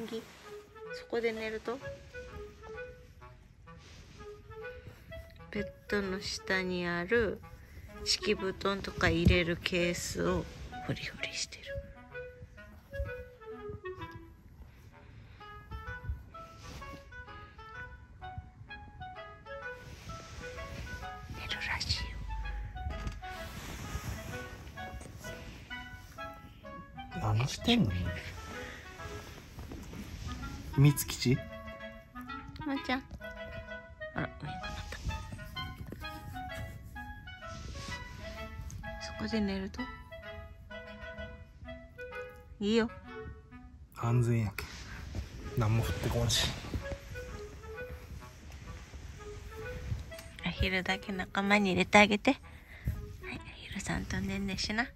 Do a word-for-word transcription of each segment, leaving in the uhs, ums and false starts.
麦、そこで寝るとベッドの下にある敷布団とか入れるケースをフリフリしてる。寝るらしいよ。 何してんの？秘密基地？ まーちゃん、あら、上がなった。そこで寝るといいよ。 安全やけん。何も降ってこんし。 アヒルだけ仲間に入れてあげて。はい、アヒルさんとねんねしな。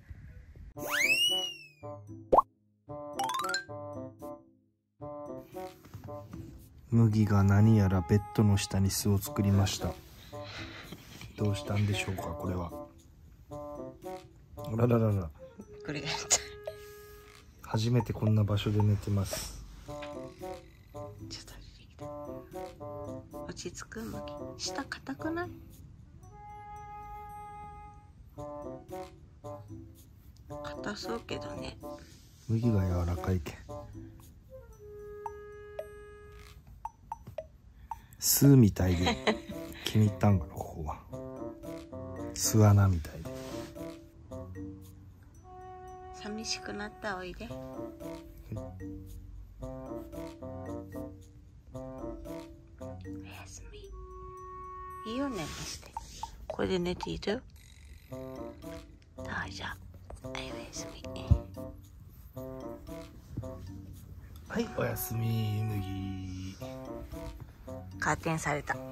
麦が何やらベッドの下に巣を作りました。どうしたんでしょうか、これは。あらららら。 これが初めてこんな場所で寝てます。 ちょっと出てきた。落ち着く麦。下硬くない？硬そうけどね。 麦が柔らかいけん。巣みたいで気に入ったんかな、ここは。巣穴みたいで。 寂しくなったおいで。おやすみ。いいよね、まして。これで寝ている？どうぞ。はい、おやすみ。 はい、おやすみ、麦。 カーテンされた。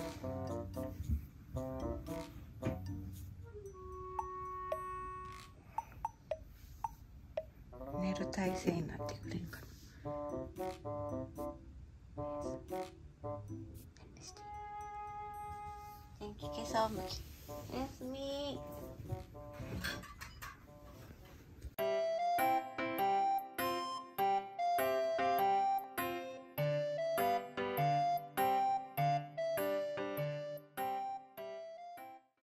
寝る体勢になってくれんかな。元気消そう、麦。おやすみ。